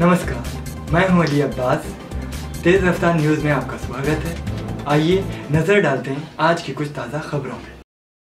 नमस्कार, मैं हूं अली अब्बास। तेज़ रफ्तार न्यूज़ में आपका स्वागत है। आइए नज़र डालते हैं आज की कुछ ताज़ा खबरों में।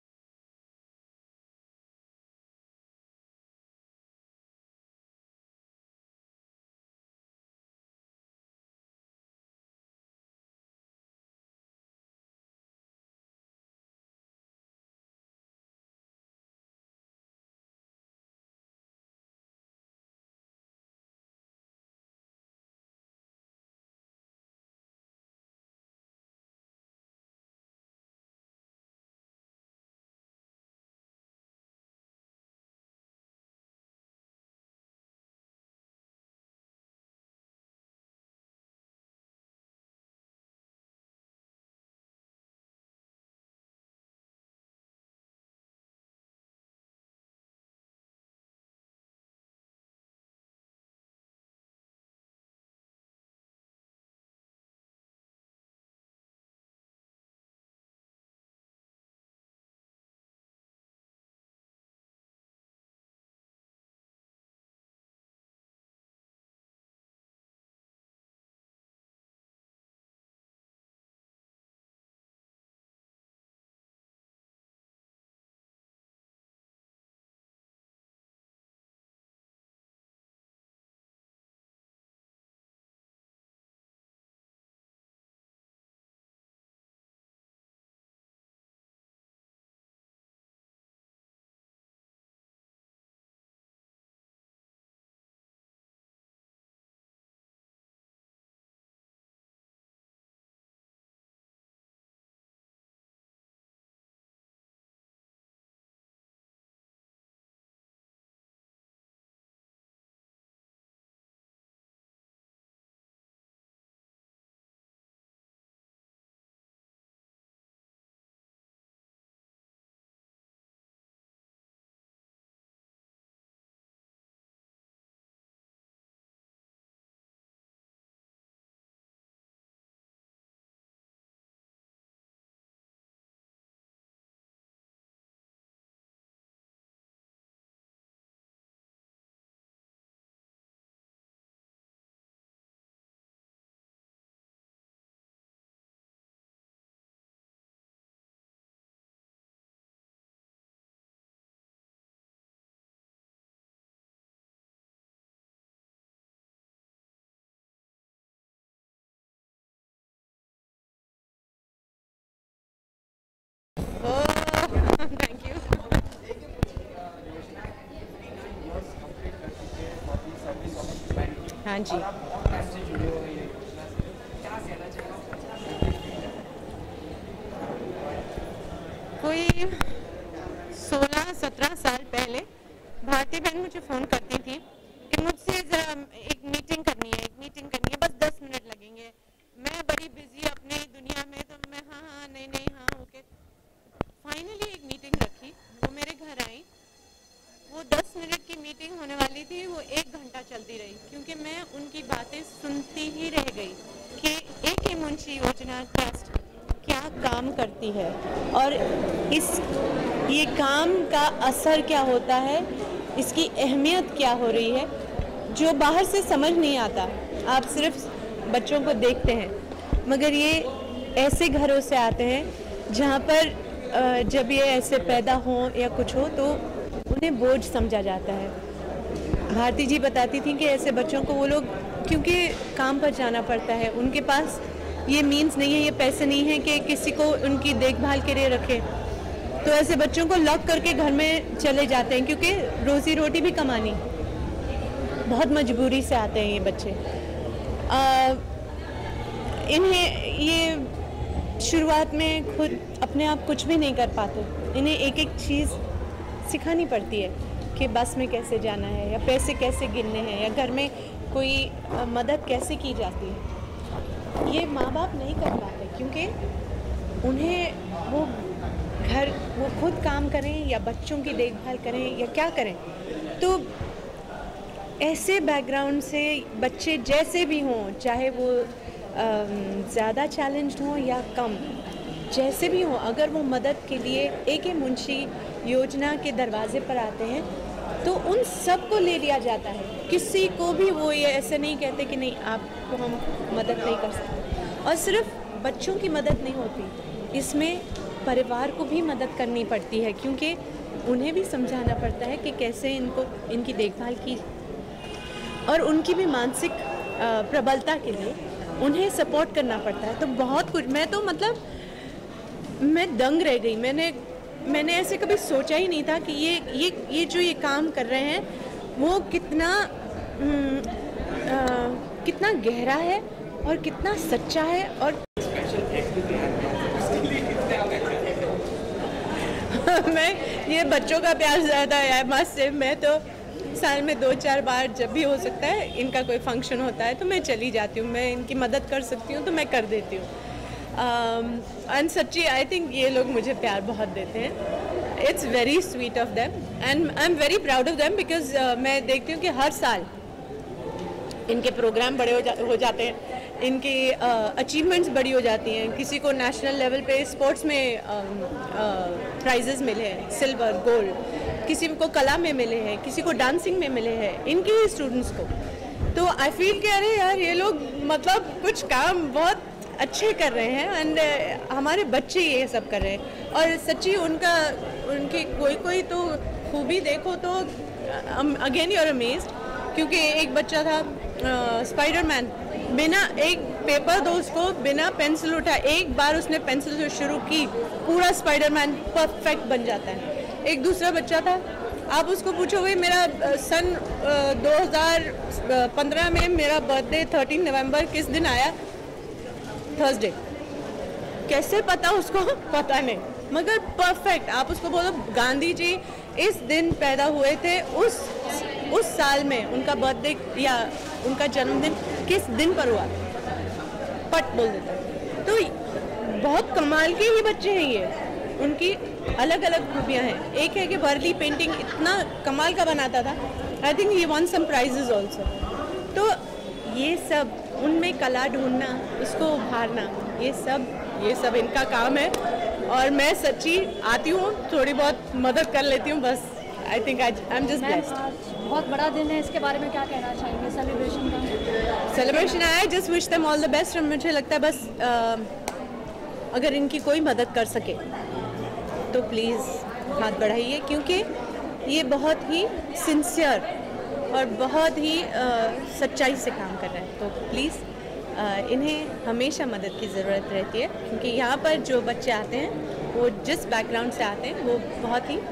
Thank you. हाँ जी, कोई 16-17 साल पहले भारती बहन मुझे फ़ोन करती थी कि मुझसे एक मीटिंग करनी है, बस 10 मिनट लगेंगे। मैं बड़ी बिजी अपने दुनिया में, तो मैं हाँ नहीं हाँ ओके। फाइनली एक मीटिंग रखी, वो मेरे घर आई। वो 10 मिनट की मीटिंग होने वाली थी, वो 1 घंटा चलती रही, क्योंकि मैं उनकी बातें सुनती ही रह गई कि एक मुंशी योजना ट्रस्ट क्या काम करती है और ये काम का असर क्या होता है, इसकी अहमियत क्या हो रही है, जो बाहर से समझ नहीं आता। आप सिर्फ बच्चों को देखते हैं, मगर ये ऐसे घरों से आते हैं जहाँ पर जब ये ऐसे पैदा हों या कुछ हो तो उन्हें बोझ समझा जाता है। भारती जी बताती थी कि ऐसे बच्चों को वो लोग, क्योंकि काम पर जाना पड़ता है, उनके पास ये मीन्स नहीं है, ये पैसे नहीं हैं कि किसी को उनकी देखभाल के लिए रखें, तो ऐसे बच्चों को लॉक करके घर में चले जाते हैं, क्योंकि रोज़ी रोटी भी कमानी, बहुत मजबूरी से आते हैं ये बच्चे। इन्हें ये शुरुआत में खुद अपने आप कुछ भी नहीं कर पाते, इन्हें एक एक चीज़ सिखानी पड़ती है कि बस में कैसे जाना है, या पैसे कैसे गिनने हैं, या घर में कोई मदद कैसे की जाती है। ये माँ बाप नहीं कर पाते, क्योंकि उन्हें वो खुद काम करें या बच्चों की देखभाल करें या क्या करें। तो ऐसे बैकग्राउंड से बच्चे जैसे भी हों, चाहे वो ज़्यादा चैलेंज्ड हों या कम, जैसे भी हों, अगर वो मदद के लिए एक मुंशी योजना के दरवाजे पर आते हैं तो उन सब को ले लिया जाता है। किसी को भी वो ये ऐसे नहीं कहते कि नहीं आपको हम मदद नहीं कर सकते। और सिर्फ बच्चों की मदद नहीं होती, इसमें परिवार को भी मदद करनी पड़ती है, क्योंकि उन्हें भी समझाना पड़ता है कि कैसे इनको इनकी देखभाल की, और उनकी भी मानसिक प्रबलता के लिए उन्हें सपोर्ट करना पड़ता है। तो बहुत कुछ, मैं तो मतलब मैं दंग रह गई। मैंने ऐसे कभी सोचा ही नहीं था कि ये जो ये काम कर रहे हैं वो कितना गहरा है और कितना सच्चा है। और मैं ये बच्चों का प्यार ज़्यादा है मस्त से। मैं तो साल में 2-4 बार जब भी हो सकता है इनका कोई फंक्शन होता है तो मैं चली जाती हूँ। मैं इनकी मदद कर सकती हूँ तो मैं कर देती हूँ। एंड सच्ची आई थिंक ये लोग मुझे प्यार बहुत देते हैं। It's very sweet of them and I am very proud of them, because मैं देखती हूँ कि हर साल इनके प्रोग्राम बड़े हो जाते हैं, इनकी अचीवमेंट्स बड़ी हो जाती हैं। किसी को नेशनल लेवल पे स्पोर्ट्स में प्राइजेस मिले हैं, सिल्वर, गोल्ड, किसी को कला में मिले हैं, किसी को डांसिंग में मिले हैं, इनके ही स्टूडेंट्स को। तो आई फील कि अरे यार ये लोग मतलब कुछ काम बहुत अच्छे कर रहे हैं एंड हमारे बच्चे ये सब कर रहे हैं। और सच्ची उनकी कोई तो खूबी देखो तो अगेन यू आर अमेज्ड, क्योंकि एक बच्चा था स्पाइडरमैन, बिना एक पेपर दो उसको, बिना पेंसिल उठाए, एक बार उसने पेंसिल से शुरू की, पूरा स्पाइडरमैन परफेक्ट बन जाता है। एक दूसरा बच्चा था, आप उसको पूछोगे मेरा सन 2015 में मेरा बर्थडे 13 नवंबर किस दिन आया, थर्सडे। कैसे पता उसको, पता नहीं, मगर परफेक्ट। आप उसको बोलो गांधी जी इस दिन पैदा हुए थे, उस साल में उनका बर्थडे या उनका जन्मदिन किस दिन पर हुआ, पट बोल देता है। तो बहुत कमाल के ही बच्चे हैं ये, उनकी अलग अलग खूबियाँ हैं। एक है कि वर्ली पेंटिंग इतना कमाल का बनाता था, I think he won some prizes also. तो ये सब उनमें कला ढूंढना, उसको उभारना, ये सब इनका काम है। और मैं सच्ची आती हूँ, थोड़ी बहुत मदद कर लेती हूँ बस। I think I am just blessed. बहुत बड़ा दिन है, इसके बारे में क्या कहना चाहेंगे सेलिब्रेशन का? सेलिब्रेशन आया, just wish them all the best. मुझे लगता है बस अगर इनकी कोई मदद कर सके तो प्लीज़ हाथ बढ़ाइए, क्योंकि ये बहुत ही सिंसियर और बहुत ही सच्चाई से काम कर रहे हैं। तो प्लीज़ इन्हें हमेशा मदद की ज़रूरत रहती है, क्योंकि यहाँ पर जो बच्चे आते हैं वो जिस बैकग्राउंड से आते हैं वो बहुत ही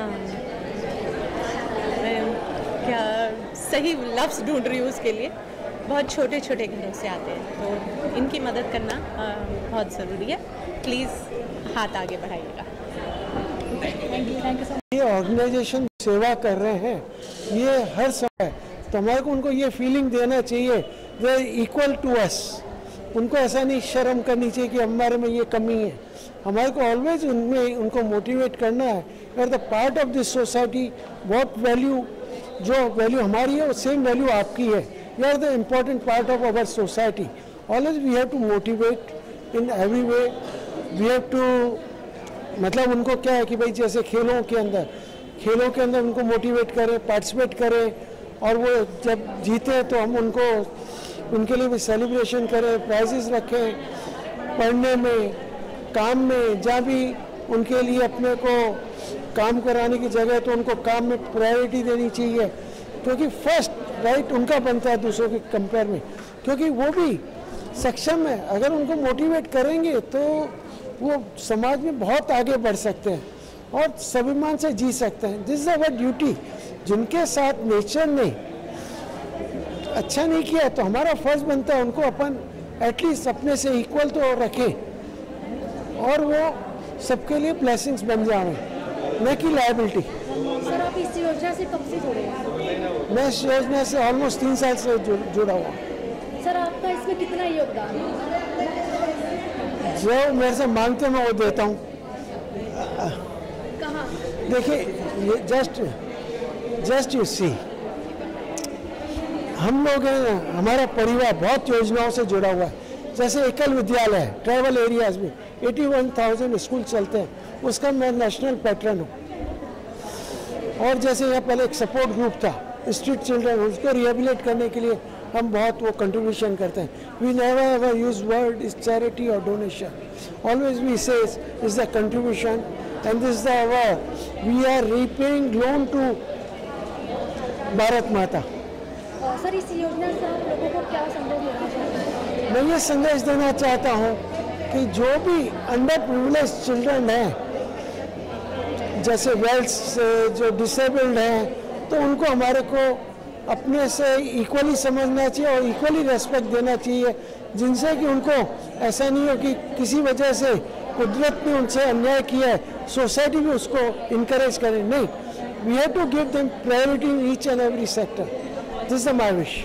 क्या सही लफ्ज़ ढूंढ रही हूँ उसके लिए, बहुत छोटे छोटे घरों से आते हैं। तो इनकी मदद करना बहुत ज़रूरी है। प्लीज़ हाथ आगे बढ़ाइएगा। Thank you so much. ये ऑर्गेनाइजेशन सेवा कर रहे हैं, ये हर समय, तो हमारे को उनको ये फीलिंग देना चाहिए they are equal to us. उनको ऐसा नहीं शर्म करनी चाहिए कि हमारे में ये कमी है। हमारे को ऑलवेज उनमें उनको मोटिवेट करना है, you are the part of this society. What value, जो वैल्यू हमारी है वो सेम वैल्यू आपकी है। You are the important part of our society. Always we have to motivate in every way. We have to, मतलब उनको क्या है कि भाई जैसे खेलों के अंदर उनको मोटिवेट करें, पार्टिसिपेट करें, और वो जब जीते तो हम उनके लिए भी सेलिब्रेशन करें, प्राइजेस रखें। पढ़ने में, काम में, जहाँ भी उनके लिए अपने को काम कराने की जगह तो उनको काम में प्रायोरिटी देनी चाहिए, क्योंकि फर्स्ट राइट उनका बनता है दूसरों के कंपेयर में, क्योंकि वो भी सक्षम है। अगर उनको मोटिवेट करेंगे तो वो समाज में बहुत आगे बढ़ सकते हैं और स्वाभिमान से जी सकते हैं। This is our duty. जिनके साथ नेचर ने अच्छा नहीं किया तो हमारा फर्ज बनता है उनको अपन एटलीस्ट अपने से इक्वल तो रखें और वो सबके लिए ब्लेसिंग्स बन जाएं, न कि लायबिलिटी। सर आप इस योजना से कब से जुड़े हैं? मैं इस योजना से ऑलमोस्ट 3 साल से जुड़ा हुआ। सर आपका इसमें कितना योगदान है? जो मेरे से मांगते मैं वो देता हूँ। कहाँ? देखिए ये जस्ट यू सी, हम लोग हैं, हमारा परिवार बहुत योजनाओं से जुड़ा हुआ है। जैसे एकल विद्यालय है, ट्राइबल एरियाज में 81,000 स्कूल चलते हैं, उसका मैं नेशनल पैटर्न हूँ। और जैसे यहाँ पहले एक सपोर्ट ग्रुप था स्ट्रीट चिल्ड्रन, उसको रिहेबिलिट करने के लिए हम बहुत वो कंट्रीब्यूशन करते हैं. We never ever use word is charity और donation, always we say is the contribution and this the we are repaying loan to Bharat Mata. Sir, इस योजना से आप लोगों को क्या संदेश देना चाहते हैं? मैं ये संदेश देना चाहता हूँ कि जो भी अंडर प्रिविलेज चिल्ड्रन हैं, जैसे वेल्स से जो डिसेबल्ड हैं, तो उनको हमारे को अपने से इक्वली समझना चाहिए और इक्वली रेस्पेक्ट देना चाहिए, जिनसे कि उनको ऐसा नहीं हो कि किसी वजह से कुदरत ने उनसे अन्याय किया है, सोसाइटी भी उसको इनकरेज करे. नहीं, we have to give them priority in each and every sector. This is my wish.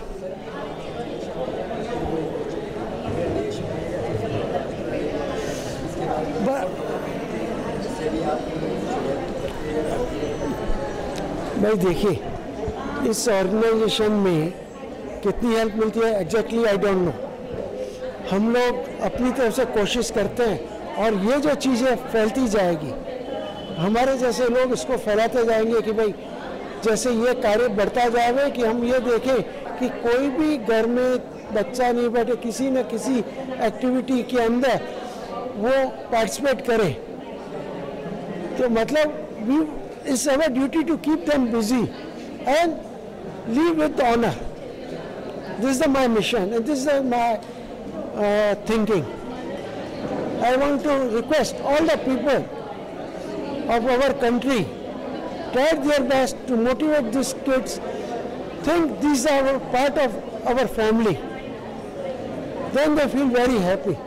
भाई देखिए, इस ऑर्गेनाइजेशन में कितनी हेल्प मिलती है एग्जैक्टली आई डोंट नो. हम लोग अपनी तरफ से कोशिश करते हैं और ये जो चीज़ें फैलती जाएगी, हमारे जैसे लोग इसको फैलाते जाएंगे कि भाई जैसे ये कार्य बढ़ता जाए कि हम ये देखें कि कोई भी घर में बच्चा नहीं बैठे, किसी न किसी एक्टिविटी के अंदर वो पार्टिसिपेट करे. तो मतलब it's our duty to keep them busy and live with honor. This is my mission and this is my thinking. I want to request all the people of our country try their best to motivate these kids. Think these are part of our family. Then they feel very happy.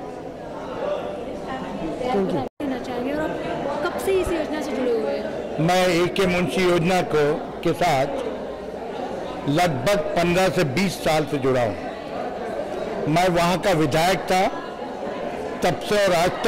Thank you. कब से इस योजना से जुड़े हुए हैं? मैं AK Munshi योजना के साथ लगभग 15 से 20 साल से जुड़ा हूँ. मैं वहाँ का विधायक था, तब से और आज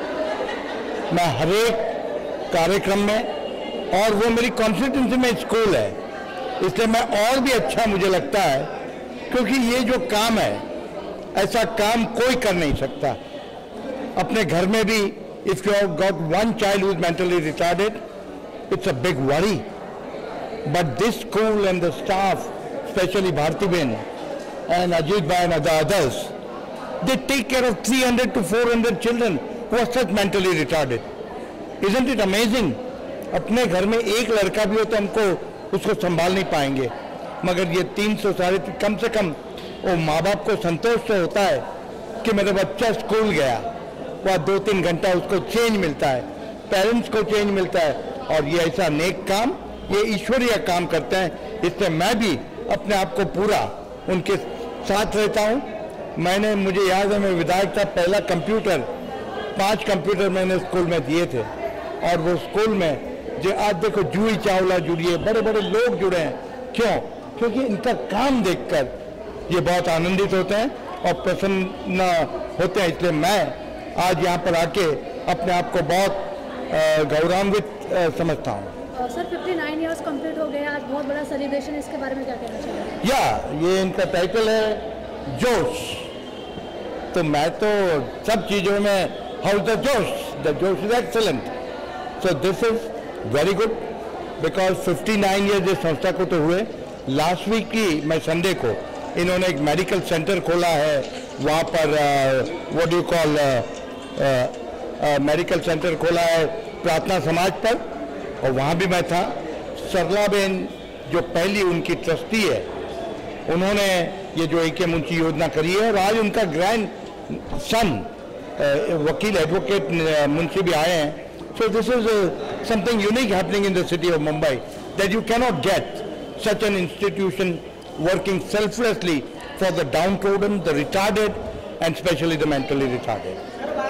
तक मैं हर एक कार्यक्रम में, और वो मेरी कॉन्स्टिट्यूंसी में स्कूल है, इसलिए मैं और भी अच्छा मुझे लगता है, क्योंकि ये जो काम है ऐसा काम कोई कर नहीं सकता. अपने घर में भी if you have got one child who is mentally retarded, it's a big worry, but this school and the staff, especially Bharti Ben and Ajit Bhai and the others, they take care of 300 to 400 children who are such mentally retarded. Isn't it amazing? अपने घर में एक लड़का भी हो तो हमको उसको संभाल नहीं पाएंगे, मगर ये 300 सारे कम से कम वो माँ बाप को संतोष तो होता है कि मेरा बच्चा स्कूल गया, वहाँ 2-3 घंटा उसको चेंज मिलता है, पेरेंट्स को चेंज मिलता है, और ये ऐसा नेक काम, ये ईश्वरीय काम करते हैं. इससे मैं भी अपने आप को पूरा उनके साथ रहता हूँ. मुझे याद है, मैं विधायक था, पहला कंप्यूटर 5 कंप्यूटर मैंने स्कूल में दिए थे, और वो स्कूल में जो आज देखो जूही चावला जुड़ी है, बड़े बड़े लोग जुड़े हैं. क्यों? क्योंकि इनका काम देखकर ये बहुत आनंदित होते हैं और प्रसन्न होते हैं. इसलिए मैं आज यहाँ पर आके अपने आप को बहुत गौरवान्वित समझता हूँ. सर 59 इयर्स कंप्लीट हो गए, आज बहुत बड़ा सेलिब्रेशन, इसके बारे में क्या कहना चाहिए? ये इनका टाइटल है जोश. तो मैं तो सब चीज़ों में हाउ द जोश is excellent. So this is very good because 59 years इस संस्था को तो हुए. लास्ट वीक की मैं संडे को इन्होंने एक मेडिकल सेंटर खोला है, वहाँ पर what do you call medical centre खोला है प्रार्थना समाज पर, और वहाँ भी मैं था. सरला बेन जो पहली उनकी ट्रस्टी है, उन्होंने ये जो AK मुंशी योजना करी है, और आज उनका ग्रैंड सन वकील एडवोकेट मुंशी भी आए हैं. So this is something unique happening in the city of Mumbai, that you cannot get such an institution working selflessly for the downtrodden, the retarded and specially the mentally retarded.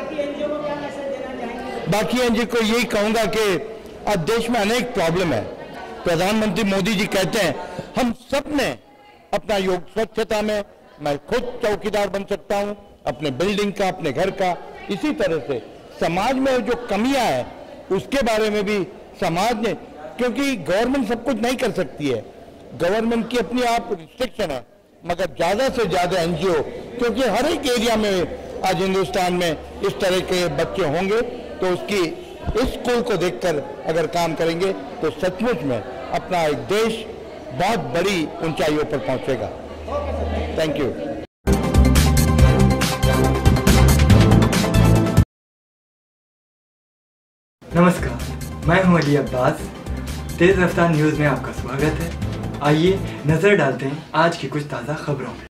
बाकी NGO को यही कहूंगा कि आज देश में अनेक problem है. प्रधानमंत्री मोदी जी कहते हैं हम सब ने अपना योग स्वच्छता में, मैं खुद चौकीदार बन सकता हूं, अपने बिल्डिंग का, अपने घर का. इसी तरह से समाज में जो कमियां हैं उसके बारे में भी समाज ने, क्योंकि गवर्नमेंट सब कुछ नहीं कर सकती है, गवर्नमेंट की अपनी आप रिस्ट्रिक्शन है, मगर ज्यादा से ज्यादा एनजीओ, क्योंकि हर एक एरिया में आज हिंदुस्तान में इस तरह के बच्चे होंगे, तो उसकी इस स्कूल को देखकर अगर काम करेंगे तो सचमुच में अपना एक देश बहुत बड़ी ऊंचाइयों पर पहुंचेगा। Thank you. नमस्कार, मैं हूं अली अब्बास। तेज रफ्तार न्यूज़ में आपका स्वागत है। आइए नज़र डालते हैं आज की कुछ ताज़ा खबरों में।